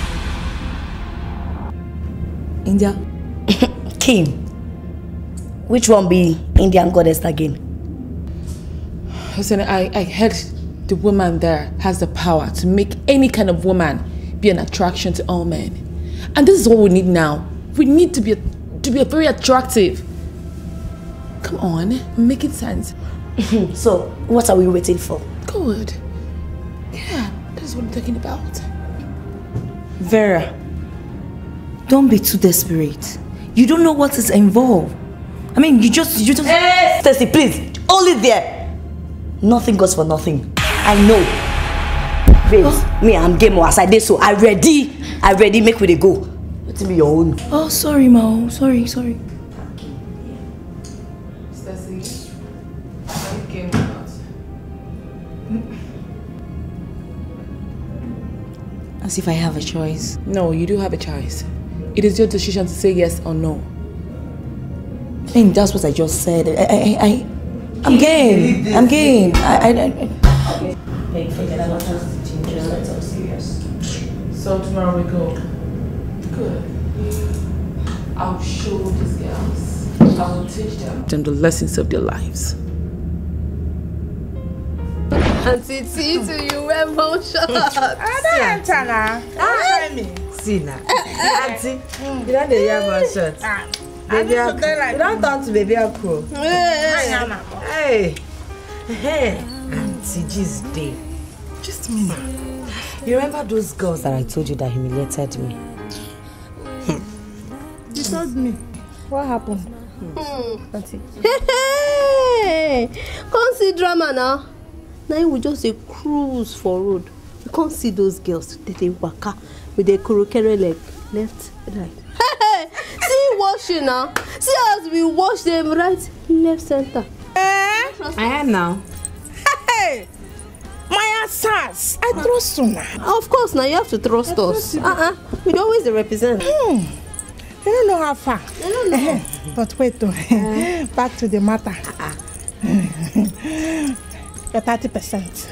[SPEAKER 9] India? Kim. Which one be Indian Goddess again?
[SPEAKER 3] Listen, I heard the woman there has the power to make any kind of woman be an attraction to all men. And this is what we need now. We need to be very attractive. Come on, make it sense.
[SPEAKER 9] So, what are we waiting for?
[SPEAKER 3] Good. Yeah, that's what I'm talking about.
[SPEAKER 9] Vera, don't be too desperate. You don't know what is involved. I mean, you just... Hey! Stacy, please, hold it there. Nothing goes for nothing. I know. Babes, me, I'm game as I did so. I ready, make we go. Let me be your own. Oh, sorry, Mao. Sorry.
[SPEAKER 3] Stacy, are you game or not?
[SPEAKER 9] As if I have a choice.
[SPEAKER 3] No, you do have a choice. It is your decision to say yes or no.
[SPEAKER 9] I think that's what I just said. I'm game. I'm game. Hey, forget about us. Let's talk serious.
[SPEAKER 3] So tomorrow we go. Good. I'll show these girls. I will teach them the lessons of their lives.
[SPEAKER 15] Auntie T, to you wear both shots.
[SPEAKER 7] See now. Auntie, you don't hear about shots. Baby, you don't turn to baby uncle. Hey, Auntie G's day. Just me. You remember those girls that I told you that humiliated me?
[SPEAKER 8] You told me. What happened?
[SPEAKER 6] Auntie. Hey! Can't see drama now. Now we just a cruise for road. You can't see those girls. They waka with their kurokere leg. Left, right. Hey! See washing now. See as we wash them right, left, center.
[SPEAKER 7] I am now.
[SPEAKER 8] Hey! My assas, I trust you now.
[SPEAKER 6] Of course, now you have to trust us. We always represent.
[SPEAKER 8] You don't know how far.
[SPEAKER 6] I don't know.
[SPEAKER 8] But wait, back to the matter. You're 30%.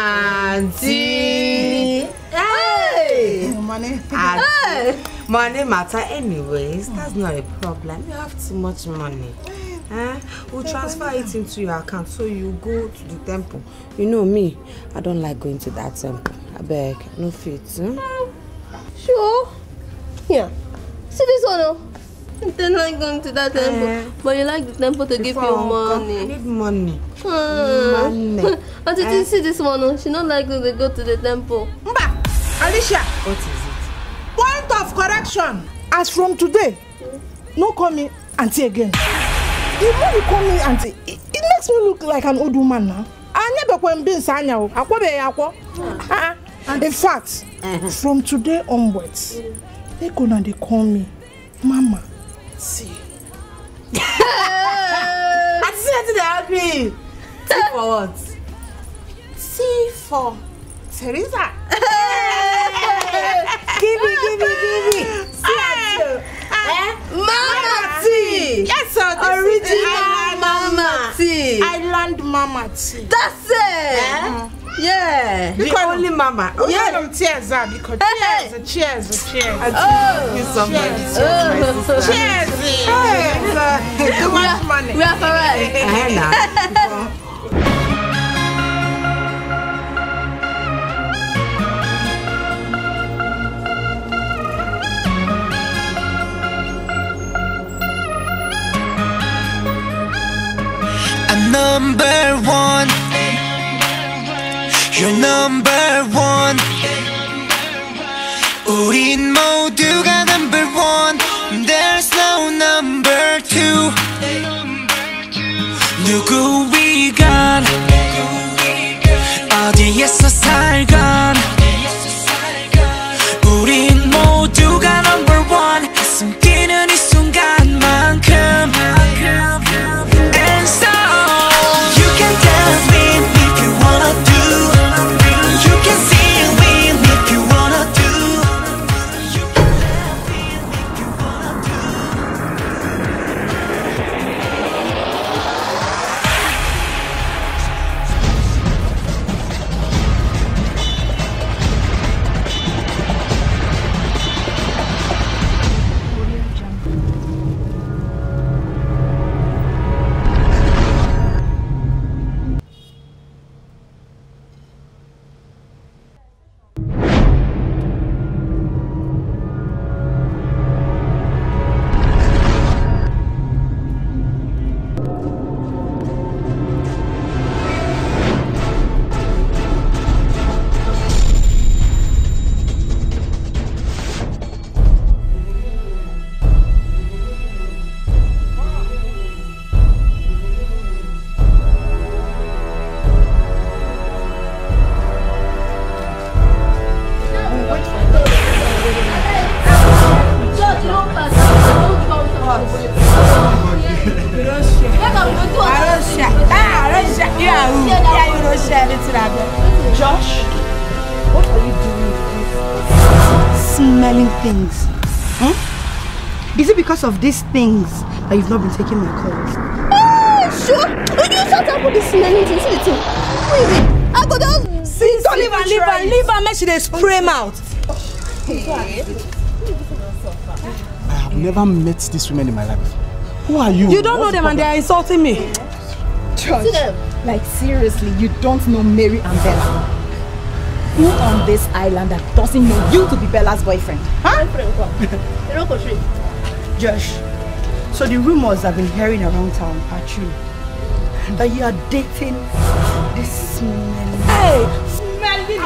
[SPEAKER 7] Auntie! Hey!
[SPEAKER 8] Money.
[SPEAKER 7] Hey! Money matter anyways. That's not a problem. You have too much money. We'll transfer it into your account so you go to the temple. You know me, I don't like going to that temple. I beg, no fit.
[SPEAKER 6] Sure. Yeah. See this one, They're not going to that temple. But you like the temple to give you money.
[SPEAKER 7] I need money.
[SPEAKER 6] Money. And did you see this one? She not like to go to the temple.
[SPEAKER 8] Mba, Alicia.
[SPEAKER 7] What is it?
[SPEAKER 8] Point of correction. As from today, no call me auntie again. The more you call me auntie, it makes me look like an old woman now. In fact, from today onwards, they call me Mama. See.
[SPEAKER 7] I see they agree. T for what?
[SPEAKER 8] C for Teresa.
[SPEAKER 7] Give me.
[SPEAKER 6] Mama T.
[SPEAKER 8] Yes, sir.
[SPEAKER 6] Original Mama T.
[SPEAKER 8] Island Mama T.
[SPEAKER 6] That's it. Yeah.
[SPEAKER 7] The only Mama.
[SPEAKER 8] Yeah, I'm tears up because cheers. Cheers. Too much money.
[SPEAKER 6] We are correct.
[SPEAKER 13] I'm number one. You're number one. 우린 모두가 number one. There's no number two. 누구이건 어디에서 살건 우린 모두가 number one. 숨기는 이 순간만큼. And so you can dance with me if you wanna do. You can sing with me if you wanna do. You can laugh with me if you wanna do.
[SPEAKER 8] Josh, what are you doing with these smelling things? Is it because of these things that you've not been taking my calls?
[SPEAKER 6] Oh, sure. When you start up with this smelling things, wait. I go down.
[SPEAKER 7] See, don't leave her. Make sure they spray him out.
[SPEAKER 11] I have never met these women in my life. Who are you?
[SPEAKER 7] You don't know them and they are insulting me.
[SPEAKER 16] Josh, like seriously, you don't know Mary and Bella. Who on this island that doesn't know you to be Bella's boyfriend? Huh?
[SPEAKER 8] Josh, so the rumors I've been hearing around town are true. That you are dating this smelling.
[SPEAKER 7] Hey!
[SPEAKER 8] Smelling!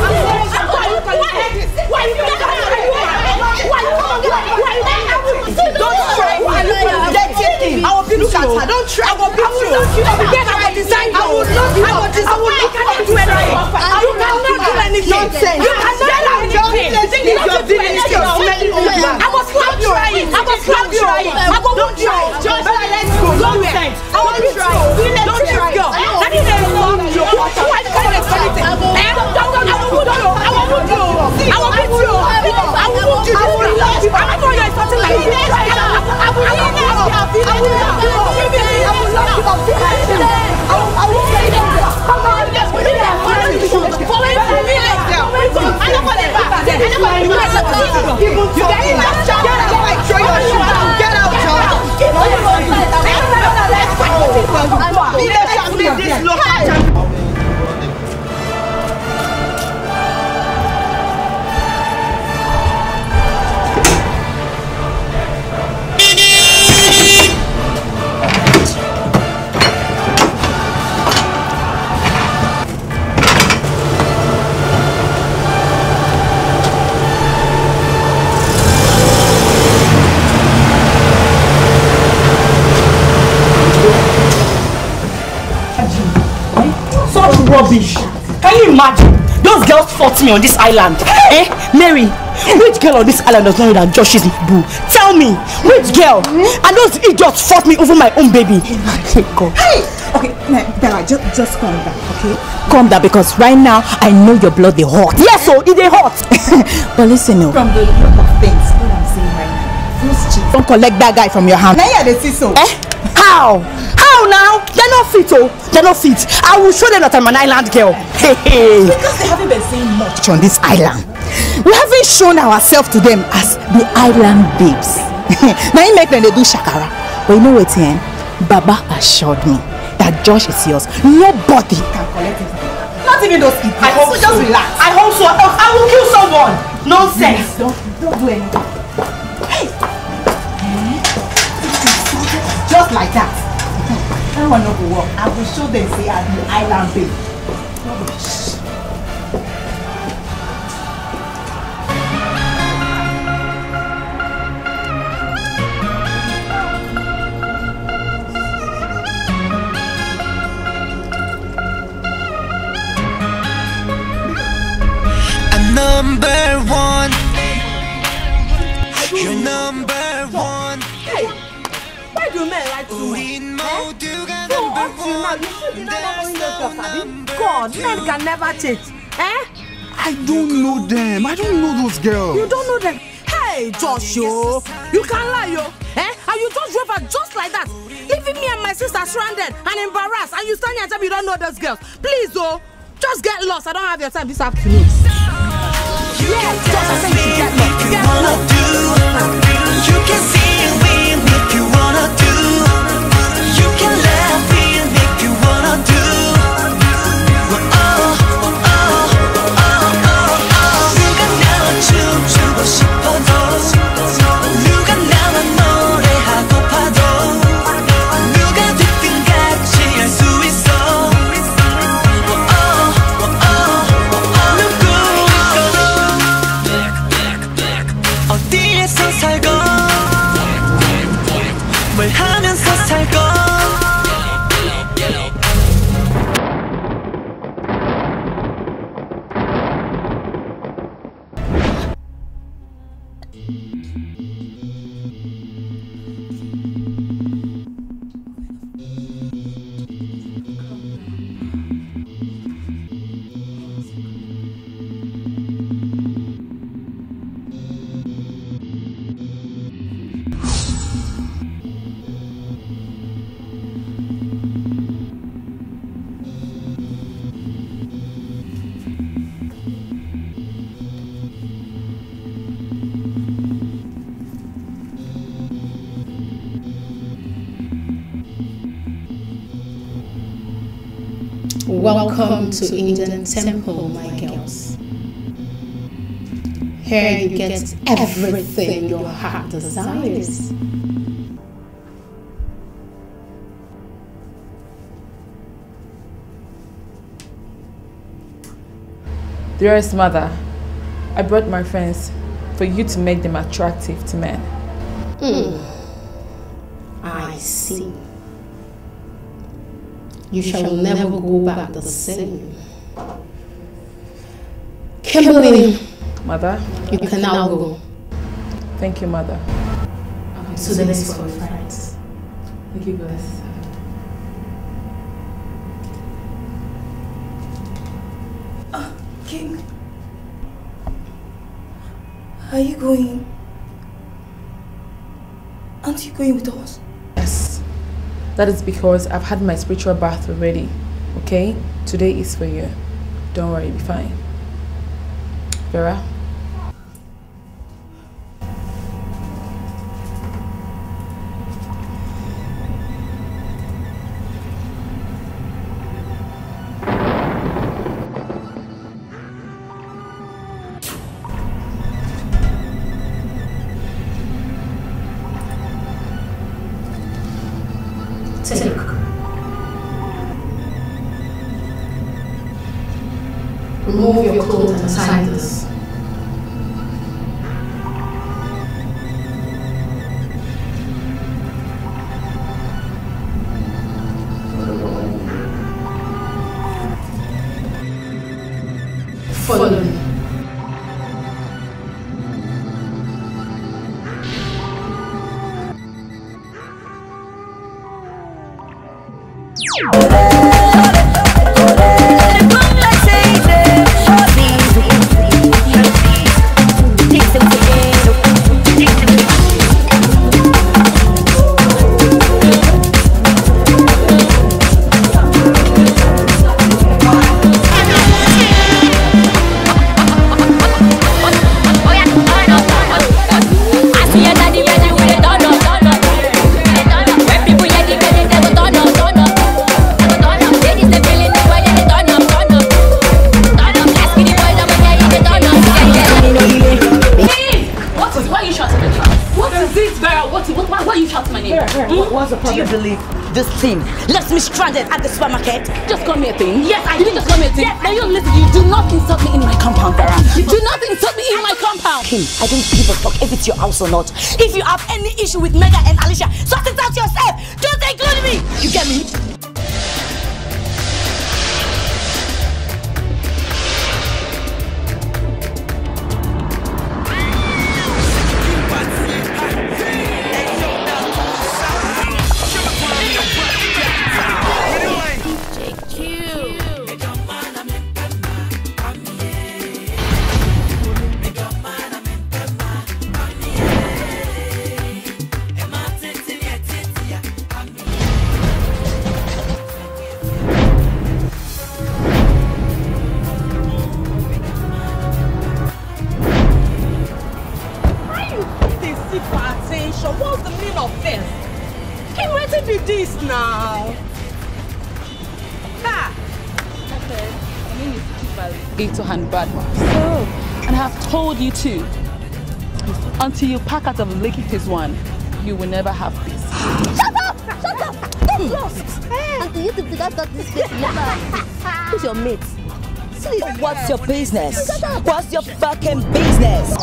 [SPEAKER 8] Don't try me! I will look at her. Don't try. I will beat you. I will design you. I will look at you and you cannot do anything. Nonsense. You cannot do anything. You're doing it. You're smelling old man. I will slap you. I will slap you. I will don't try. Just let's go. Nonsense. I will beat you. Don't try. That is a love you. Why can't I explain it? I will put you. I will put you. I will put you. I will put you. I will love you. I'm not going to something like this. I will love you. I will love you. Get out.
[SPEAKER 7] Such rubbish. Can you imagine? Those girls fought me on this island. Eh? Mary, which girl on this island does not know that Josh is my boo? Tell me, which girl? And those idiots fought me over my own baby.
[SPEAKER 16] Hey! Okay, Bella, just calm down, okay? Calm down, because right now, I know your blood is hot.
[SPEAKER 7] Yes, so it is hot.
[SPEAKER 16] But listen, no. From the look of things, what I'm saying right now, those chicks don't collect that guy from your hand. Now they see so.
[SPEAKER 7] Eh? How? How now? They're not fit, oh. They're not fit. I will show them that I'm an island girl. Hey.
[SPEAKER 16] Because they haven't been saying much on this island. We haven't shown ourselves to them as the island babes. Now you make them they do shakara. But you know what, eh? Baba assured me that Josh is yours. Nobody can collect it. Not even those people.
[SPEAKER 7] I hope so. Just relax. I hope so. I will kill someone. Nonsense.
[SPEAKER 16] Don't do anything. Hey. Just like that. That one not go work. I will show them say I'm the island babe.
[SPEAKER 13] I'm number one. You're number one.
[SPEAKER 7] Hey. Why do men like to God, men can never change. Eh?
[SPEAKER 5] I don't know them. I don't know those girls.
[SPEAKER 7] You don't know them? Hey, Josh, yo. You can't lie, yo. Eh? And you just drove her just like that, leaving me and my sister stranded and embarrassed. And you stand here and tell me you don't know those girls. Please, though, just get lost. I don't have your time this afternoon. Yes, Josh, I said you should get lost. Get lost.
[SPEAKER 13] You can see a win if you wanna do. You can laugh in if you wanna do. 누가 나와 춤추고 싶어도 누가 나와 노래하고파도 누가 듣든 같이 할 수 있어. 누구 어디에서 살고 뭘 하면서 살고.
[SPEAKER 10] Welcome to Indian Temple, my girls. Here you get everything your heart desires.
[SPEAKER 3] Dearest mother, I brought my friends for you to make them attractive to men.
[SPEAKER 10] I see. You shall never go back the same. Kimberly,
[SPEAKER 3] Mother,
[SPEAKER 10] you can now go.
[SPEAKER 3] Thank you, Mother.
[SPEAKER 10] To the next conference.
[SPEAKER 3] Thank you, bless.
[SPEAKER 6] King, are you going? Aren't you going with us?
[SPEAKER 3] Yes. That is because I've had my spiritual bath already. Okay? Today is for you. Don't worry, be fine. Vera?
[SPEAKER 10] Remove your clothes and sign this.
[SPEAKER 15] Follow me.
[SPEAKER 9] This thing left me stranded at the supermarket.
[SPEAKER 3] Just call me a thing. Yes, I did just call me a thing. Yes, now you listen, you do not insult me in my compound, Vera. You do not insult me in my compound.
[SPEAKER 9] Kim, I don't give a fuck if it's your house or not. If you have any issue with Mega and Alicia, sort it out yourself. Don't include me. You get me?
[SPEAKER 3] And I have told you too, until you pack out of Lakey Phase 1, you will never have peace.
[SPEAKER 6] Shut up! Shut up! Get lost! Until you figure out this place, you never have peace. Who's your mate?
[SPEAKER 9] See, what's your business? What's your fucking business?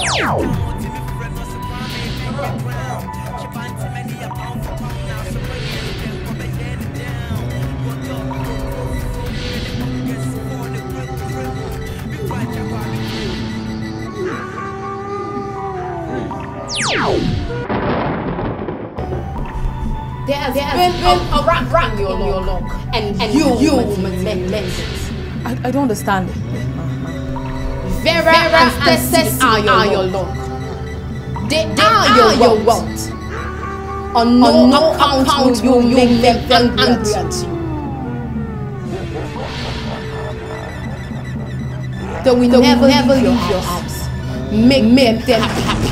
[SPEAKER 15] There has been a crack in your lock, and you mend it.
[SPEAKER 3] I don't understand.
[SPEAKER 15] Vera and Stacy are your lock. They are your wealth. On no account will you make them angry at you. They will never leave your house. Make them happy.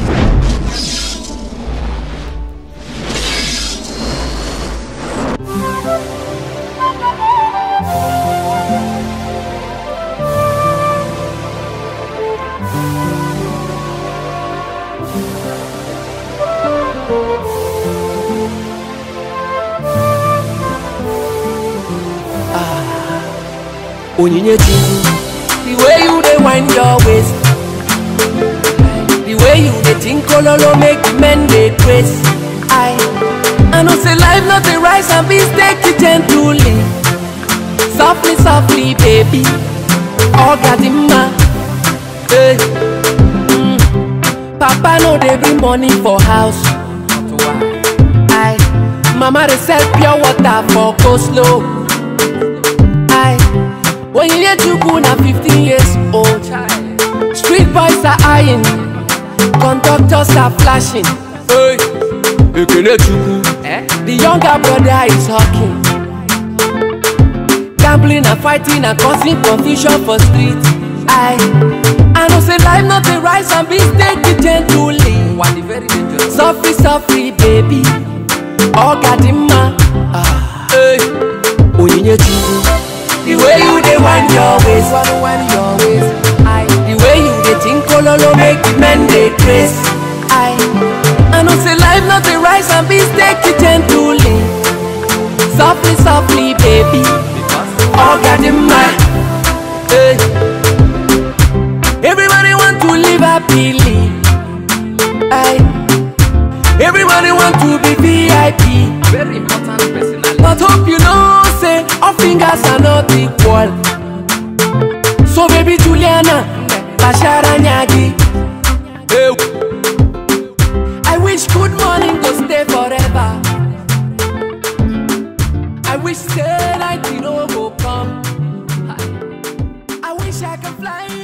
[SPEAKER 17] Onyinyechi, the way you dey wind your waist, the way you dey think ololo make the men dey craze. I know say life not a rice and beans, take it gently, softly, softly, baby. Ogadimma, hey. Papa no dey bring money for house. Mama dey sell pure water for coleslaw. When you get to go now 15 years old, street boys are eyeing, conductors are flashing. Hey, the younger brother is hawking, gambling and fighting and causing confusion for street. I know say life not a rice and beans, take it gently, softly, softly, baby. Ogadimma, hey, Onyinyechi. The way you dey wind your waist, the way you dey think ololo make the men dey craze. I know say life not a rice and beans, take it gently, softly, softly, baby. Ogadimma, hey. Everybody want to live happily. Everybody want to be VIP. Very important personality. But hope you know say all fingers are not equal. So baby Juliana, Basharanyagi. I wish good morning go stay forever. I wish say night you know go come. I wish I could fly.